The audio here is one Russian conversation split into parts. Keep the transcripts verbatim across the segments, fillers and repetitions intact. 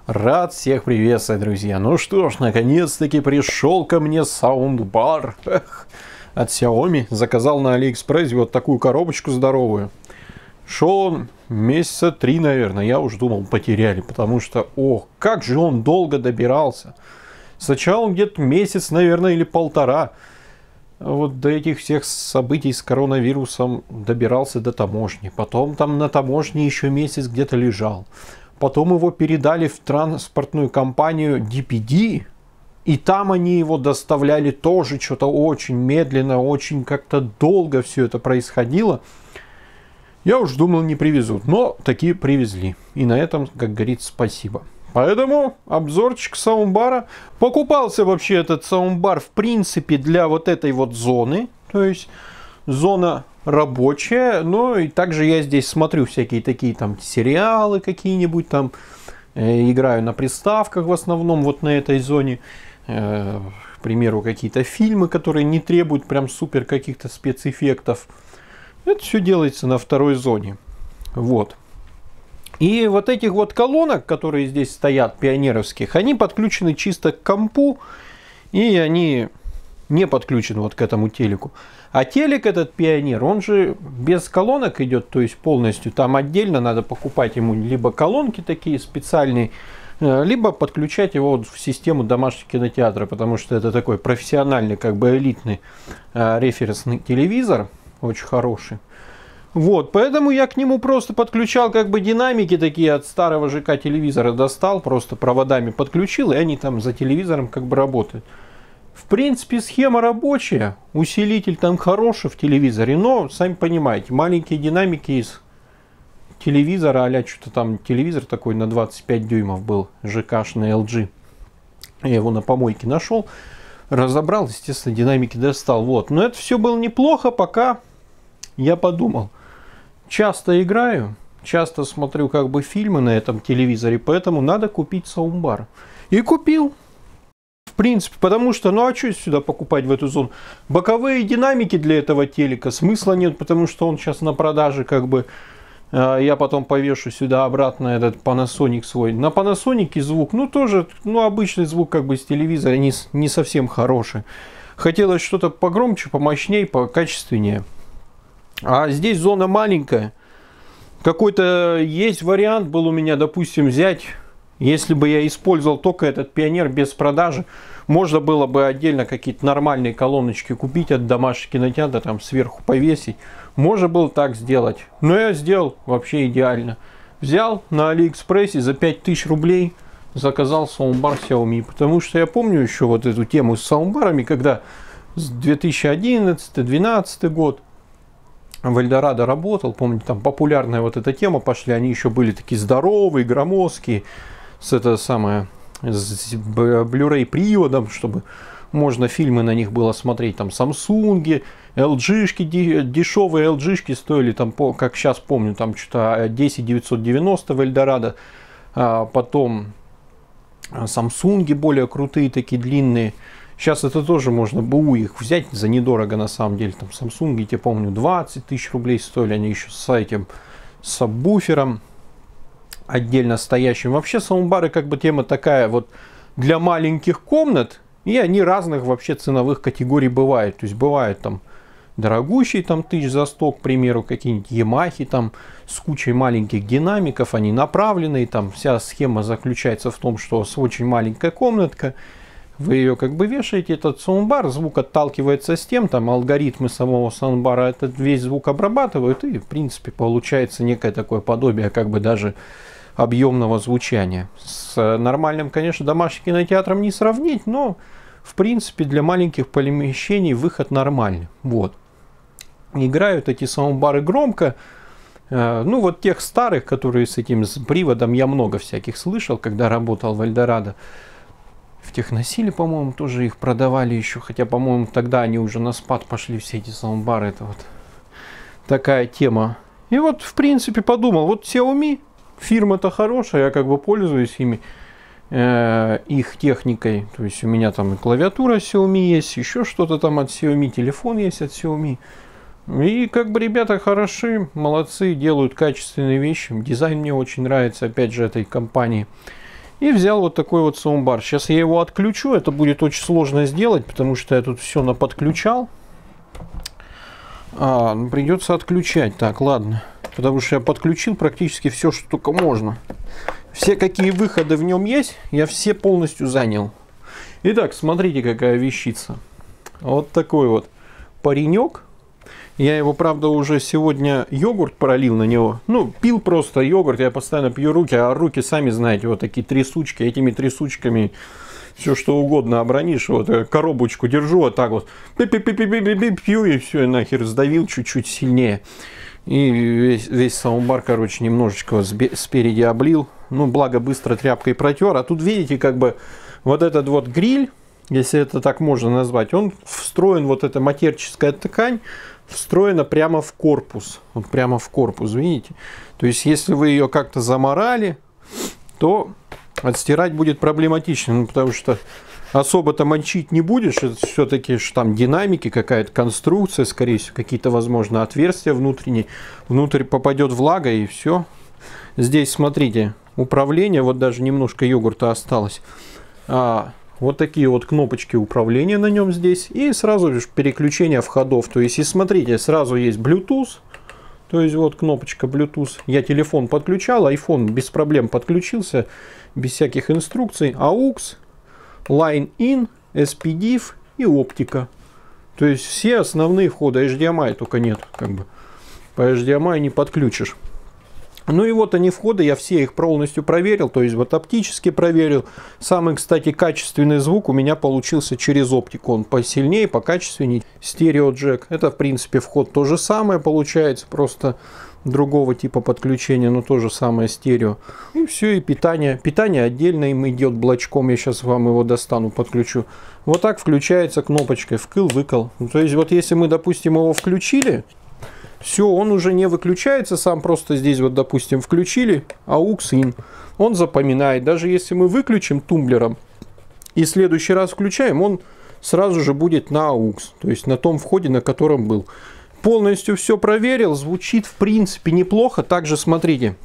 Рад всех приветствовать, друзья. Ну что ж, наконец-таки пришел ко мне саундбар от Xiaomi. Заказал на Алиэкспрессе вот такую коробочку здоровую. Шел он месяца три, наверное. Я уж думал, потеряли, потому что, ох, как же он долго добирался. Сначала он где-то месяц, наверное, или полтора. Вот до этих всех событий с коронавирусом добирался до таможни. Потом там на таможне еще месяц где-то лежал. Потом его передали в транспортную компанию ди пи ди. И там они его доставляли тоже что-то очень медленно, очень как-то долго все это происходило. Я уж думал, не привезут. Но такие привезли. И на этом, как говорится, спасибо. Поэтому обзорчик саундбара. Покупался вообще этот саундбар в принципе для вот этой вот зоны. То есть зона рабочая. Но и также я здесь смотрю всякие такие там сериалы какие-нибудь там. Э, играю на приставках в основном вот на этой зоне. Э, к примеру, какие-то фильмы, которые не требуют прям супер каких-то спецэффектов. Это все делается на второй зоне. Вот. И вот этих вот колонок, которые здесь стоят, пионеровских, они подключены чисто к компу, и они не подключены вот к этому телеку. А телек этот пионер, он же без колонок идет, то есть полностью. Там отдельно надо покупать ему либо колонки такие специальные, либо подключать его в систему домашнего кинотеатра, потому что это такой профессиональный, как бы элитный референсный телевизор, очень хороший. Вот, поэтому я к нему просто подключал как бы динамики такие от старого ЖК телевизора, достал, просто проводами подключил, и они там за телевизором как бы работают. В принципе, схема рабочая, усилитель там хороший в телевизоре, но, сами понимаете, маленькие динамики из телевизора, а-ля что-то там, телевизор такой на двадцать пять дюймов был, ЖКшный эл джи. Я его на помойке нашел, разобрал, естественно, динамики достал. Вот, но это все было неплохо, пока я подумал. Часто играю, часто смотрю как бы фильмы на этом телевизоре, поэтому надо купить саундбар. И купил. В принципе, потому что, ну а что сюда покупать в эту зону? Боковые динамики для этого телека смысла нет, потому что он сейчас на продаже как бы. Э, я потом повешу сюда обратно этот Panasonic свой. На Panasonic звук, ну тоже, ну обычный звук как бы с телевизора не, не совсем хороший. Хотелось что-то погромче, помощнее, покачественнее. А здесь зона маленькая. Какой-то есть вариант был у меня, допустим, взять, если бы я использовал только этот пионер без продажи, можно было бы отдельно какие-то нормальные колоночки купить от домашнего кинотеатра, там сверху повесить. Можно было так сделать. Но я сделал вообще идеально. Взял на Алиэкспрессе за пять тысяч рублей, заказал саундбар Xiaomi. Потому что я помню еще вот эту тему с саундбарами, когда с две тысячи одиннадцатый — две тысячи двенадцатый год в Эльдорадо работал, помните, там популярная вот эта тема пошли, они еще были такие здоровые, громоздкие, с это самое, с Blu-ray приводом, чтобы можно фильмы на них было смотреть, там Samsung, эл джи-шки, дешевые эл джи-шки стоили, там, как сейчас помню, там что-то десять тысяч девятьсот девяносто в Эльдорадо, а потом Samsung более крутые, такие длинные. Сейчас это тоже можно БУ их взять за недорого на самом деле. Там Samsung, я помню, двадцать тысяч рублей стоили. Они еще с этим сабвуфером отдельно стоящим. Вообще саундбары как бы тема такая вот для маленьких комнат. И они разных вообще ценовых категорий бывают. То есть бывают там дорогущие, там тысяч за сто, к примеру, какие-нибудь Ямахи там с кучей маленьких динамиков. Они направленные. Там вся схема заключается в том, что с очень маленькая комнатка. Вы ее как бы вешаете, этот саундбар, звук отталкивается с тем, там алгоритмы самого саундбара этот весь звук обрабатывают, и в принципе получается некое такое подобие как бы даже объемного звучания. С нормальным, конечно, домашним кинотеатром не сравнить, но в принципе для маленьких помещений выход нормальный. Вот. Играют эти саундбары громко. Ну вот тех старых, которые с этим с приводом, я много всяких слышал, когда работал в Эльдорадо. В Техносиле, по-моему, тоже их продавали еще. Хотя, по-моему, тогда они уже на спад пошли, все эти саундбары. Это вот такая тема. И вот, в принципе, подумал. Вот Xiaomi, фирма-то хорошая, я как бы пользуюсь ими, э, их техникой. То есть у меня там и клавиатура Xiaomi есть, еще что-то там от Xiaomi, телефон есть от Xiaomi. И как бы ребята хороши, молодцы, делают качественные вещи. Дизайн мне очень нравится, опять же, этой компании. И взял вот такой вот саундбар. Сейчас я его отключу. Это будет очень сложно сделать, потому что я тут все наподключал. А, ну, придется отключать. Так, ладно. Потому что я подключил практически все, что только можно. Все, какие выходы в нем есть, я все полностью занял. Итак, смотрите, какая вещица. Вот такой вот паренек. Я его, правда, уже сегодня йогурт пролил на него. Ну, пил просто йогурт, я постоянно пью руки, а руки, сами знаете, вот такие трясучки. Этими трясучками все что угодно обронишь. Вот коробочку держу, вот так вот. Пью, и все, и нахер сдавил чуть-чуть сильнее. И весь, весь саундбар, короче, немножечко вот спереди облил. Ну, благо, быстро тряпкой протер. А тут, видите, как бы вот этот вот гриль, если это так можно назвать, он встроен, вот эта матерческая ткань, встроена прямо в корпус. Вот прямо в корпус, видите? То есть, если вы ее как-то заморали, то отстирать будет проблематично. Ну, потому что особо-то мочить не будешь. Это все-таки там динамики, какая-то конструкция, скорее всего, какие-то, возможно, отверстия внутренние. Внутрь попадет влага и все. Здесь, смотрите, управление. Вот даже немножко йогурта осталось. А, вот такие вот кнопочки управления на нем здесь. И сразу же переключение входов. То есть, и смотрите, сразу есть Bluetooth. То есть, вот кнопочка Bluetooth. Я телефон подключал, iPhone без проблем подключился. Без всяких инструкций. эй ю икс, Line In, эс пи ди эф и оптика. То есть, все основные входы. эйч ди эм ай только нет. Как бы. По эйч ди эм ай не подключишь. Ну и вот они входы, я все их полностью проверил, то есть вот оптически проверил. Самый, кстати, качественный звук у меня получился через оптику, он посильнее, покачественнее. Стерео джек, это в принципе вход то же самое получается, просто другого типа подключения, но то же самое стерео. И все, и питание. Питание отдельно им идет блочком, я сейчас вам его достану, подключу. Вот так включается кнопочкой вкл-выкл. То есть вот если мы, допустим, его включили, все, он уже не выключается сам, просто здесь вот, допустим, включили эй ю икс ин, он запоминает. Даже если мы выключим тумблером и в следующий раз включаем, он сразу же будет на эй ю икс, то есть на том входе, на котором был. Полностью все проверил, звучит в принципе неплохо. Также смотрите,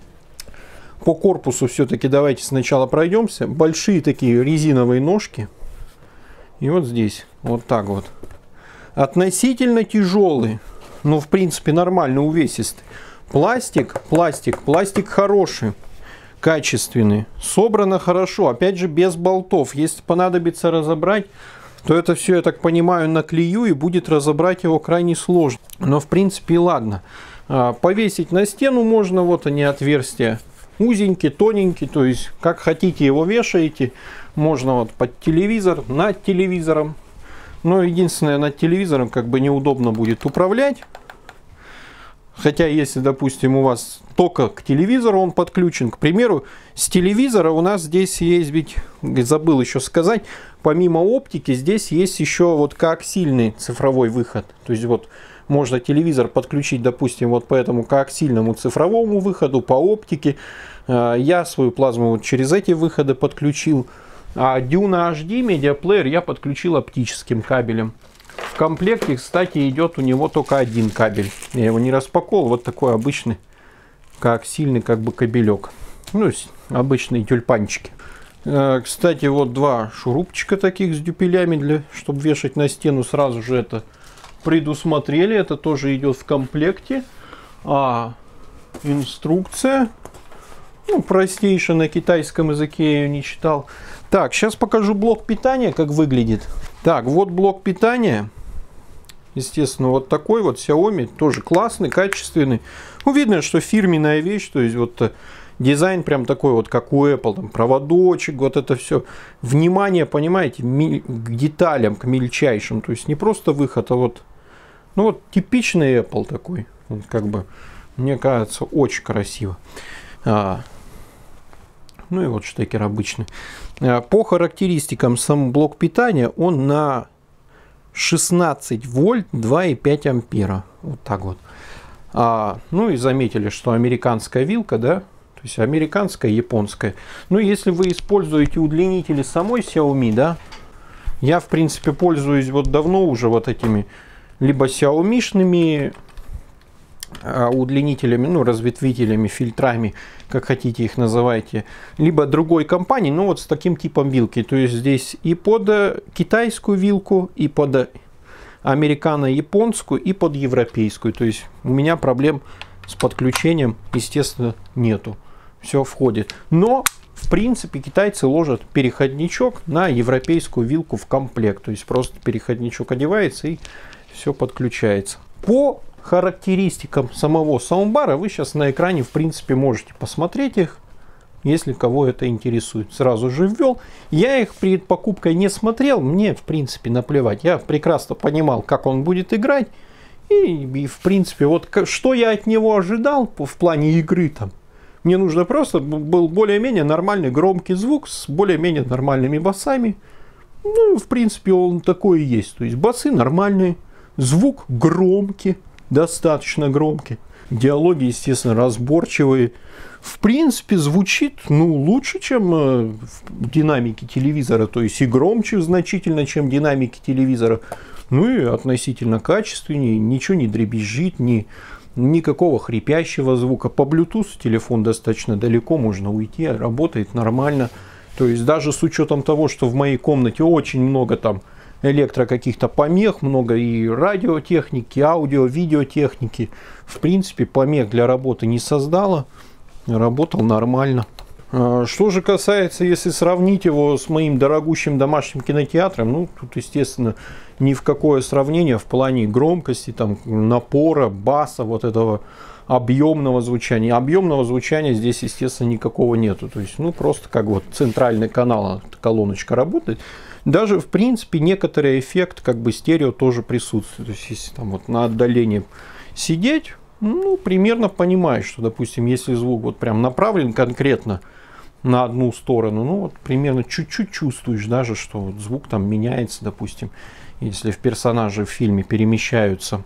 по корпусу все-таки давайте сначала пройдемся. Большие такие резиновые ножки. И вот здесь, вот так вот. Относительно тяжелые. Ну, в принципе, нормально увесистый. Пластик, пластик, пластик хороший, качественный. Собрано хорошо, опять же, без болтов. Если понадобится разобрать, то это все, я так понимаю, наклею, и будет разобрать его крайне сложно. Но, в принципе, ладно. Повесить на стену можно, вот они отверстия. Узенький, тоненький, то есть, как хотите его вешаете. Можно вот под телевизор, над телевизором. Но единственное, над телевизором как бы неудобно будет управлять. Хотя, если, допустим, у вас только к телевизору он подключен, к примеру, с телевизора у нас здесь есть, ведь, забыл еще сказать, помимо оптики, здесь есть еще вот коаксильный цифровой выход. То есть, вот, можно телевизор подключить, допустим, вот по этому коаксильному цифровому выходу, по оптике. Я свою плазму вот через эти выходы подключил. А Duna эйч ди медиаплеер я подключил оптическим кабелем. В комплекте, кстати, идет у него только один кабель. Я его не распаковал. Вот такой обычный, как сильный как бы кабелек. Ну, обычные тюльпанчики. Кстати, вот два шурупчика таких с дюпелями, для, чтобы вешать на стену. Сразу же это предусмотрели. Это тоже идет в комплекте. А инструкция, ну, простейшая, на китайском языке я ее не читал. Так, сейчас покажу блок питания, как выглядит. Так, вот блок питания. Естественно, вот такой вот Xiaomi, тоже классный, качественный. Ну, видно, что фирменная вещь, то есть вот дизайн прям такой вот, как у Apple, там проводочек, вот это все. Внимание, понимаете, к деталям, к мельчайшим. То есть не просто выход, а вот, ну вот типичный Apple такой. Вот, как бы, мне кажется, очень красиво. А, ну и вот штекер обычный. По характеристикам сам блок питания, он на шестнадцать вольт, два и пять ампера. Вот так вот. А, ну и заметили, что американская вилка, да? То есть американская, японская. Ну, если вы используете удлинители самой Xiaomi, да? Я, в принципе, пользуюсь вот давно уже вот этими либо Xiaomi-шными удлинителями, ну, разветвителями, фильтрами, как хотите их называйте, либо другой компании, но вот с таким типом вилки. То есть здесь и под китайскую вилку, и под американо-японскую, и под европейскую. То есть у меня проблем с подключением, естественно, нету. Все входит. Но, в принципе, китайцы ложат переходничок на европейскую вилку в комплект. То есть просто переходничок одевается и все подключается. По характеристикам самого саундбара вы сейчас на экране, в принципе, можете посмотреть их, если кого это интересует. Сразу же ввел. Я их перед покупкой не смотрел, мне, в принципе, наплевать. Я прекрасно понимал, как он будет играть. И, и в принципе, вот что я от него ожидал в плане игры там. Мне нужно просто был более-менее нормальный громкий звук с более-менее нормальными басами. Ну, в принципе, он такой и есть. То есть басы нормальные, звук громкий, достаточно громкий. Диалоги, естественно, разборчивые. В принципе, звучит, ну, лучше, чем э, в динамике телевизора. То есть и громче значительно, чем динамики телевизора. Ну и относительно качественнее. Ничего не дребезжит, ни, никакого хрипящего звука. По Bluetooth телефон достаточно далеко, можно уйти, работает нормально. То есть даже с учетом того, что в моей комнате очень много там электро каких-то помех, много и радиотехники, аудио, видеотехники. В принципе, помех для работы не создало. Работал нормально. Что же касается, если сравнить его с моим дорогущим домашним кинотеатром, ну, тут, естественно, ни в какое сравнение в плане громкости, там, напора, баса, вот этого объемного звучания. Объемного звучания здесь, естественно, никакого нету. То есть, ну, просто как вот центральный канал, колоночка работает. Даже, в принципе, некоторый эффект, как бы, стерео тоже присутствует. То есть, если там вот на отдалении сидеть, ну, примерно понимаешь, что, допустим, если звук вот прям направлен конкретно на одну сторону, ну, вот примерно чуть-чуть чувствуешь даже, что вот звук там меняется, допустим, если в персонажи в фильме перемещаются.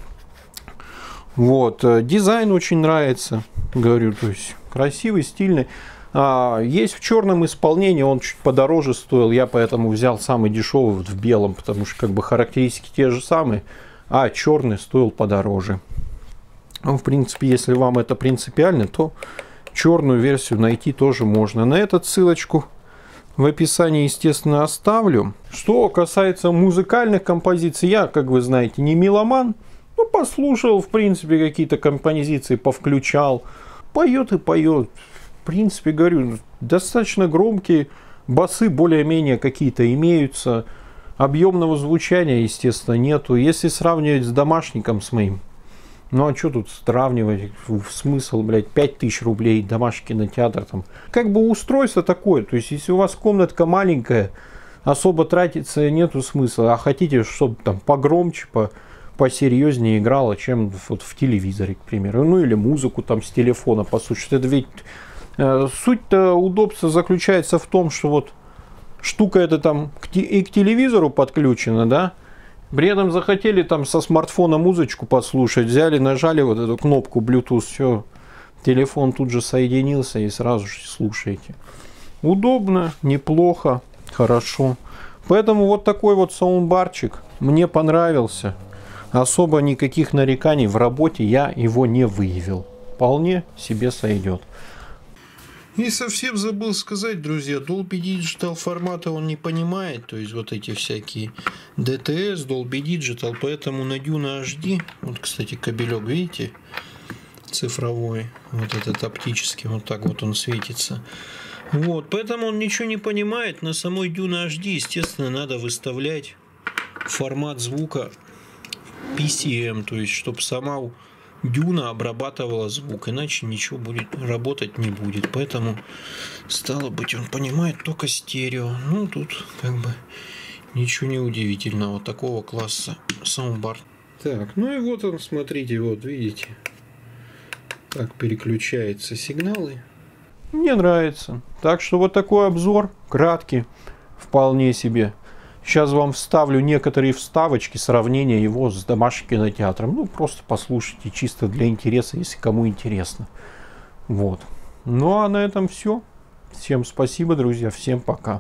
Вот, дизайн очень нравится, говорю, то есть красивый, стильный. А, есть в черном исполнении, он чуть подороже стоил, я поэтому взял самый дешевый вот в белом, потому что как бы характеристики те же самые, а черный стоил подороже. Ну, в принципе, если вам это принципиально, то черную версию найти тоже можно. На эту ссылочку в описании, естественно, оставлю. Что касается музыкальных композиций, я, как вы знаете, не меломан. Ну, послушал, в принципе, какие-то композиции, повключал. Поет и поет. В принципе, говорю, достаточно громкие. Басы более-менее какие-то имеются. Объемного звучания, естественно, нету. Если сравнивать с домашником с моим, ну а что тут сравнивать? Смысл, блядь, пять тысяч рублей, домашний кинотеатр там. Как бы устройство такое, то есть если у вас комнатка маленькая, особо тратиться нету смысла. А хотите, чтобы там погромче, по, посерьезнее играло, чем вот в телевизоре, к примеру. Ну или музыку там с телефона послушать. Это ведь э, суть-то удобства заключается в том, что вот штука эта там и к телевизору подключена, да? При этом захотели там со смартфона музычку послушать, взяли, нажали вот эту кнопку Bluetooth, все, телефон тут же соединился и сразу же слушаете. Удобно, неплохо, хорошо. Поэтому вот такой вот саундбарчик мне понравился. Особо никаких нареканий в работе я его не выявил. Вполне себе сойдет. И совсем забыл сказать, друзья, Dolby Digital формата он не понимает, то есть вот эти всякие ди ти эс, Dolby Digital, поэтому на Duna эйч ди, вот, кстати, кабелек, видите, цифровой, вот этот оптический, вот так вот он светится. Вот, поэтому он ничего не понимает, на самой Duna эйч ди, естественно, надо выставлять формат звука пи си эм, то есть, чтобы сама Дюна обрабатывала звук, иначе ничего будет работать не будет. Поэтому, стало быть, он понимает только стерео. Ну, тут как бы ничего не удивительного. Такого класса саундбар. Так, ну и вот он, смотрите, вот видите, как переключаются сигналы. Мне нравится. Так что вот такой обзор, краткий, вполне себе. Сейчас вам вставлю некоторые вставочки, сравнения его с домашним кинотеатром. Ну, просто послушайте, чисто для интереса, если кому интересно. Вот. Ну, а на этом все. Всем спасибо, друзья. Всем пока.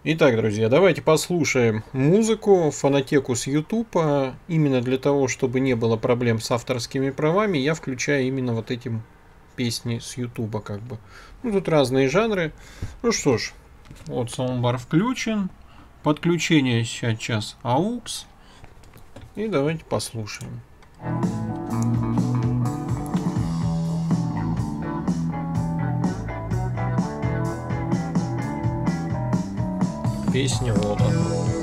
Итак, друзья, давайте послушаем музыку, фонотеку с Ютуба. Именно для того, чтобы не было проблем с авторскими правами, я включаю именно вот эти песни с Ютуба, как бы. Ну, тут разные жанры. Ну что ж, вот саундбар включен. Подключение сейчас аукс. И давайте послушаем. Песня вот она.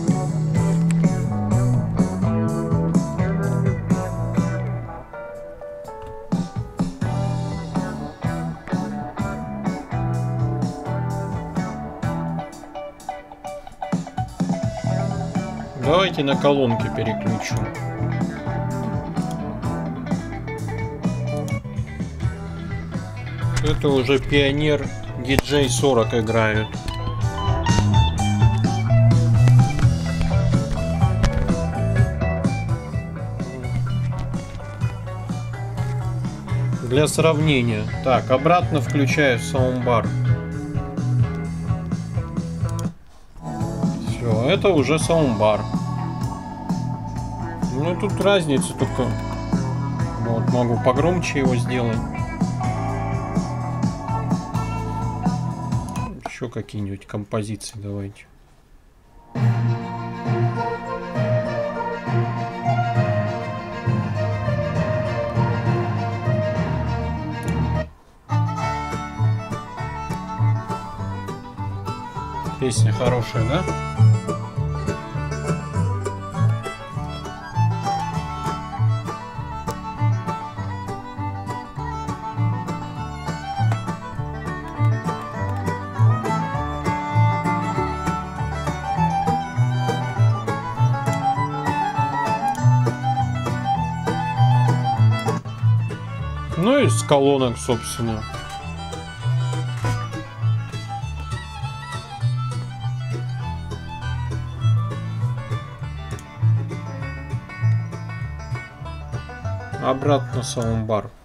Давайте на колонки переключу. Это уже Pioneer ди джей сорок играют. Для сравнения. Так, обратно включаю саундбар. Все, это уже саундбар. Ну тут разница только. Вот, могу погромче его сделать. Еще какие-нибудь композиции давайте. Песня хорошая, да? Ну и с колонок, собственно. Обратно саундбар.